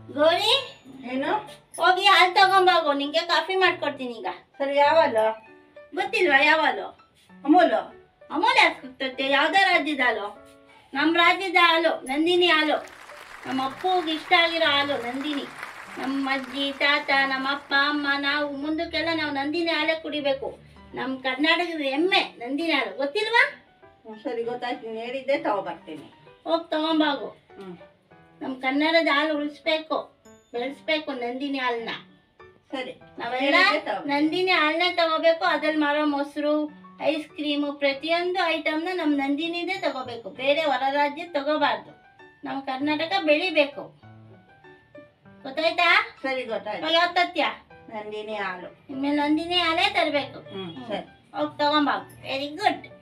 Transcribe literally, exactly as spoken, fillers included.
ಗೌರಿ, ಏನು? ಹೋಗಿ ಹಾಲು ತಗೊಂಬಾಗು, ನಿಂಗೆ ಕಾಫಿ ಮಾಡ್ಕೊಡ್ತೀನಿ ಈಗ. ಸರಿ, ಯಾವಲ್ಲ? ಗೊತ್ತಿಲ್ವಾ ಯಾವಲು? ಅಮೂಲು. ಅಮೂಲ್ ಯಾಕೆ ಸಿಗ್ತೈತೆ? ಯಾವ್ದೋ ರಾಜ್ಯದ ಹಾಲು? ನಮ್ಮ ರಾಜ್ಯದ ಹಾಲು ನಂದಿನಿ ಹಾಲು. ನಮ್ಮ ಅಪ್ಪಗೆ ಇಷ್ಟ ಆಗಿರೋ ಹಾಲು ನಂದಿನಿ. ನಮ್ಮ ಅಜ್ಜಿ ತಾತ ನಮ್ಮ ಅಪ್ಪ ಅಮ್ಮ ನಾವು ಮುಂದಕ್ಕೆಲ್ಲ ನಾವು ನಂದಿನಿ ಹಾಲೇ ಕುಡಿಬೇಕು. ನಮ್ಮ ಕರ್ನಾಟಕದ ಹೆಮ್ಮೆ ನಂದಿನಿ ಹಾಲು, ಗೊತ್ತಿಲ್ವಾ? ಹ್ಮ್, ಸರಿ ಗೊತ್ತಾಯ್ತು. ನೀನು ಹೇಳಿದ್ದೆ ತಗೊಬರ್ತೀನಿ. ಹೋಗಿ ತಗೊಂಬಾಗು. ಹ್ಮ್, ನಮ್ಮ ಕನ್ನಡದ ಹಾಲು ಉಳಿಸ್ಬೇಕು, ಬೆಳೆಸ್ಬೇಕು ನಂದಿನಿ ಹಾಲನ್ನ. ಸರಿ. ನಾವೆಲ್ಲ ನಂದಿನಿ ಹಾಲನ್ನ ತಗೋಬೇಕು. ಅದ್ರಲ್ಲಿ ಮಾರೋ ಮೊಸರು, ಐಸ್ ಕ್ರೀಮು, ಪ್ರತಿಯೊಂದು ಐಟಮ್ನ ನಮ್ಮ ನಂದಿನಿದೇ ತಗೋಬೇಕು. ಬೇರೆ ಹೊರ ರಾಜ್ಯ ತಗೋಬಾರ್ದು. ನಮ್ಮ ಕರ್ನಾಟಕ ಬೆಳಿಬೇಕು, ಗೊತ್ತಾಯ್ತಾ? ಸರಿ, ಗೊತ್ತಾಯ್ತು. ಯಾವತ್ತತ್ಯ ನಂದಿನಿ ಹಾಲು. ಇನ್ಮೇಲೆ ನಂದಿನಿ ಹಾಲೇ ತರಬೇಕು. ಹ್ಮ್, ಸರಿ. ಹೋಗಿ ತಗೊಂಬಾಗು. Very good.